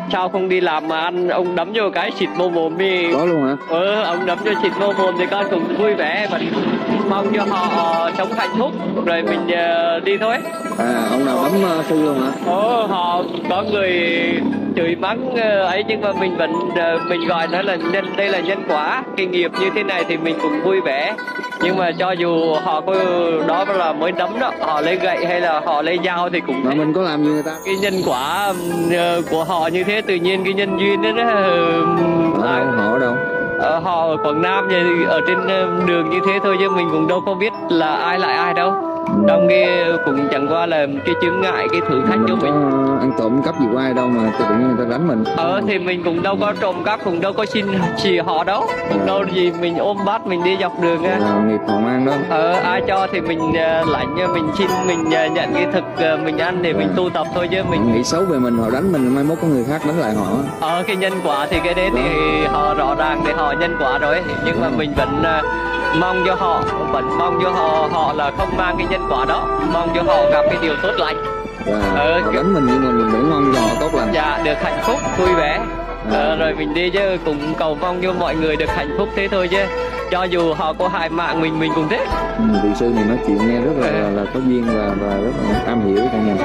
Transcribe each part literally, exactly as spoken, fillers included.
sao không đi làm mà ăn, ông đấm vô cái xịt vô mồm đi. Có luôn hả? Ừ, ông đấm vô xịt vô mồm thì con cũng vui vẻ, mình mong cho họ sống hạnh phúc rồi mình uh, đi thôi. À, ông nào đấm uh, Sư luôn hả? Ồ, họ có người chửi mắng uh, ấy, nhưng mà mình vẫn uh, mình gọi nó là nhân, đây là nhân quả. Cái nghiệp như thế này thì mình cũng vui vẻ. Nhưng mà cho dù họ có đó là mới đấm đó, họ lấy gậy hay là họ lấy dao thì cũng mà mình có làm gì người ta. Cái nhân quả uh, của họ như thế, tự nhiên cái nhân duyên đó, đó uh, à, họ ở đâu? Uh, họ ở Quảng Nam thì ở trên uh, đường như thế thôi, chứ mình cũng đâu có biết là ai lại ai đâu. Trong cái cũng chẳng qua là cái chướng ngại, cái thử thách của mình. Ăn trộm cắp gì của ai đâu mà tự nhiên người ta đánh mình. Ờ thì mình cũng đâu có trộm cắp, cũng đâu có xin chỉ họ đâu. Cũng đâu gì mình ôm bát mình đi dọc đường á. À, nghiệp họ mang đó. Ờ ai cho thì mình uh, lãnh, mình xin, mình uh, nhận cái thực uh, mình ăn để mình tu tập thôi, chứ mình nghĩ xấu về mình, họ đánh mình mai mốt có người khác đánh lại họ. Ờ cái nhân quả thì cái đấy thì họ rõ ràng để họ nhân quả rồi, nhưng mà mình vẫn uh, mong cho họ, vẫn mong cho họ họ là không mang cái nhân quả đó, mong cho họ gặp cái điều tốt lành. Dạ, ờ, họ đánh mình nhưng mà mình vẫn mong cho họ tốt lành. Dạ, được hạnh phúc, vui vẻ. À. Ờ, rồi mình đi chứ cũng cầu mong cho mọi người được hạnh phúc thế thôi, chứ cho dù họ có hại mạng mình, mình cũng thế. Ừ, vị sư này nói chuyện nghe rất là, là, là có duyên và, và rất là am hiểu cả nhà.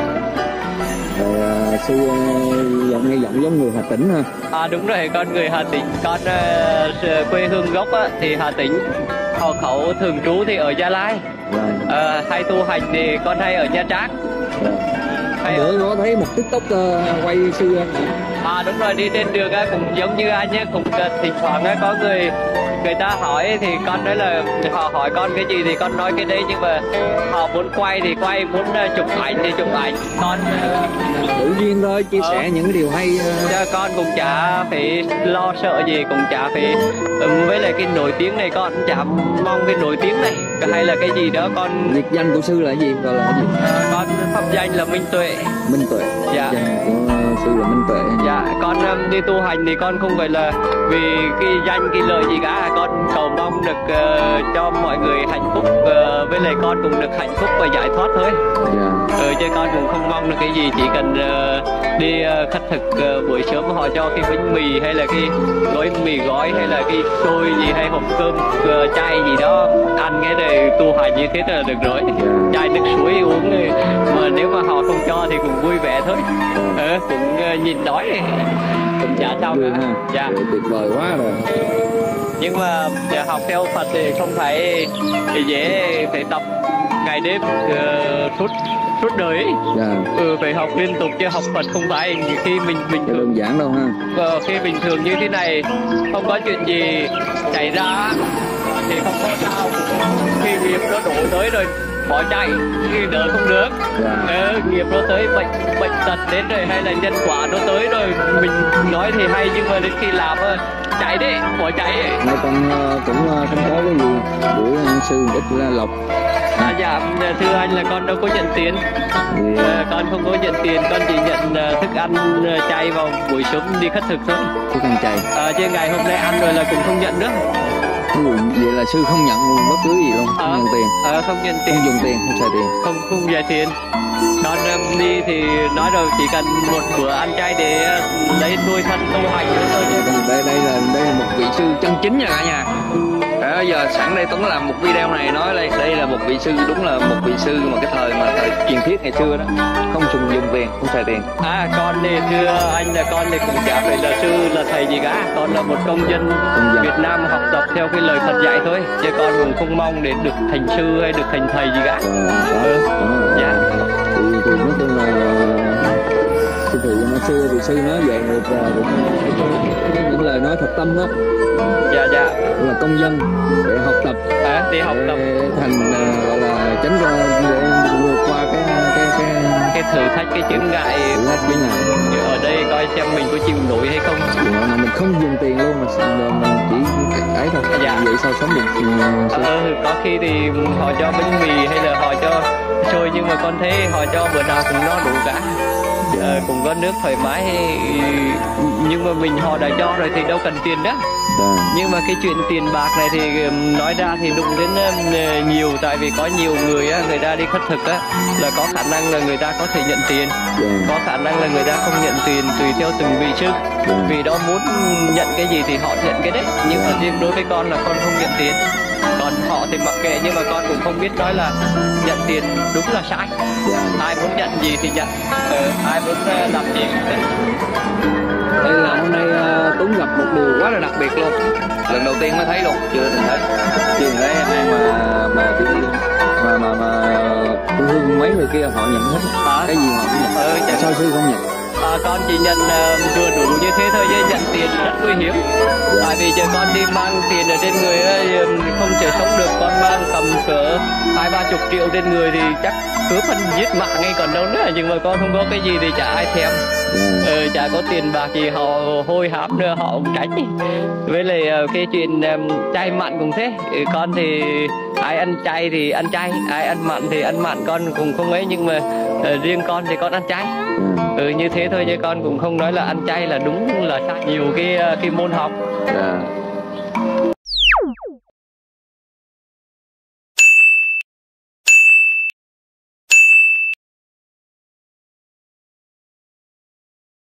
Rồi uh, sư uh, giọng nghe giọng giống người Hà Tĩnh ha. À đúng rồi, con người Hà Tĩnh, con uh, quê hương gốc á, thì Hà Tĩnh, hộ khẩu thường trú thì ở Gia Lai. Dạ. Uh, hay tu hành thì con hay ở Nha Trang. Dạ. Bữa có thấy một tiktok uh, quay sư anh. À đúng rồi, đi trên đường á, cũng giống như anh nhé, cũng thỉnh thoảng á, có người người ta hỏi thì con nói là họ hỏi con cái gì thì con nói cái đấy, nhưng mà họ muốn quay thì quay, muốn chụp ảnh thì chụp ảnh. Con tự nhiên thôi, chia sẻ ờ. những cái điều hay. uh... con cũng chả phải lo sợ gì, cũng chả phải um, với lại cái nổi tiếng này con cũng chả mong cái nổi tiếng này hay là cái gì đó. Con biệt danh của sư là cái gì, gọi là cái gì? Uh, con pháp danh là Minh Tuệ. Minh Tuệ. Dạ. Danh của sư là Minh Tuệ. Dạ, con um, đi tu hành thì con không phải là vì cái danh cái lợi gì cả, con cầu mong được uh, cho mọi người hạnh phúc, uh, với lại con cũng được hạnh phúc và giải thoát thôi. Yeah. Ừ, chứ con cũng không mong được cái gì, chỉ cần uh, đi uh, khất thực uh, buổi sớm họ cho cái bánh mì hay là cái gói mì gói hay là cái xôi gì hay hộp cơm uh, chay gì đó ăn, cái này tu hành như thế là được rồi. Yeah. Chai nước suối uống rồi. Mà nếu mà họ không cho thì cũng vui vẻ thôi. Ừ, cũng uh, nhìn đói này. Cũng chả sao cả. Dạ. Tuyệt vời quá rồi. Nhưng mà học theo Phật thì không phải dễ, phải tập ngày đêm uh, suốt suốt đời ấy. Yeah. Ừ, phải học liên tục, chứ học Phật không phải khi mình bình thường đơn giản đâu ha. Ờ, khi bình thường như thế này không có chuyện gì xảy ra thì không có sao, khi nghiệp nó đổ tới rồi bỏ chạy thì đỡ không được. Yeah. Ờ, nghiệp nó tới, bệnh bệnh tật đến rồi hay là nhân quả nó tới rồi, mình nói thì hay nhưng mà đến khi làm chạy đi, bỏ chạy. Nay con cũng không có cái gì buổi sư ít là lộc. À, dạ thưa anh là con đâu có nhận tiền. Yeah. À, con không có nhận tiền, con chỉ nhận uh, thức ăn uh, chay vào buổi sớm đi khất thực thôi. Thức ăn chay. À, chứ ngày hôm nay ăn rồi là cũng không nhận nữa. Ừ, vậy là sư không nhận bất cứ gì luôn, không à, nhận tiền. À, không nhận tiền. Không dùng tiền, không xài tiền. Không không xài tiền. Con um, đi thì nói rồi, chỉ cần một bữa ăn chay để uh, lấy nuôi thân tu hành thôi. Đây đây là đây là một vị sư chân chính nha cả nhà. À, giờ sẵn đây Tuấn làm một video này nói đây đây là một vị sư, đúng là một vị sư mà cái thời mà thời truyền thuyết ngày xưa đó, không dùng dùng tiền, không xài tiền. À con thì thưa anh là con thì cũng chả phải là sư là thầy gì cả, con là một công dân, công dân Việt Nam học tập theo cái lời Phật dạy thôi, chứ con cũng không mong để được thành sư hay được thành thầy gì cả. À, đó, ừ. Đó, dạ. Thì, thì nói chung là sư phụ nó xưa vị sư nói vậy được những lời nói thật tâm đó. Dạ dạ. Là công dân để học tập. À, đi học tập thành uh, gọi là tránh qua để vượt qua cái cái cái cái thử thách, cái chướng ngại. Thử thách cái này. Ở đây coi xem mình có chịu nổi hay không. Mà mình không dùng tiền luôn mà mình chỉ ấy thôi. Dạ. Vậy sao sống được? Ờ, có khi thì họ cho bánh mì hay là họ cho xôi, nhưng mà con thấy họ cho bữa nào cũng no đủ cả. Ờ, cũng có nước thoải mái, nhưng mà mình họ đã cho rồi thì đâu cần tiền đó. Dạ. Nhưng mà cái chuyện tiền bạc này thì nói ra thì đụng đến uh, nhiều, tại vì có nhiều người á, người ta đi khất thực á là có khả năng là người ta có thể nhận tiền, Yeah. có khả năng là người ta không nhận tiền, tùy theo từng vị sư. Yeah. Vì đó muốn nhận cái gì thì họ nhận cái đấy, nhưng mà riêng đối với con là con không nhận tiền. Còn họ thì mặc kệ, nhưng mà con cũng không biết nói là nhận tiền đúng là sai. Yeah. Ai muốn nhận gì thì nhận, ờ, ai muốn uh, làm gì cũng nhận. Đây là hôm nay uh, Tuấn gặp một điều quá là đặc biệt luôn, lần đầu tiên mới thấy luôn, chưa từng thấy, chưa từng thấy ai mà mà cái mà mà mà Phương Hương mấy người kia họ nhận hết, À, cái gì họ cũng nhận, ờ, tại sao sư không nhận? À, con chỉ nhận uh, vừa đủ như thế thôi, chứ nhận tiền rất nguy hiểm. Tại vì giờ con đi mang tiền ở trên người ấy, không thể sống được. Con mang tầm cỡ hai ba chục triệu trên người thì chắc cứ phân giết mạng ngay còn đâu nữa. Nhưng mà con không có cái gì thì chả ai thèm. Yeah. ờ, Chả có tiền bạc gì họ hôi hám nữa, họ cũng tránh. Với lại uh, cái chuyện um, chay mặn cũng thế. Ừ, con thì ai ăn chay thì ăn chay, ai ăn mặn thì ăn mặn, con cũng không ấy. Nhưng mà uh, riêng con thì con ăn chay. Ừ, như thế thôi, chứ con cũng không nói là ăn chay là đúng là sai. Nhiều cái cái môn học. Yeah.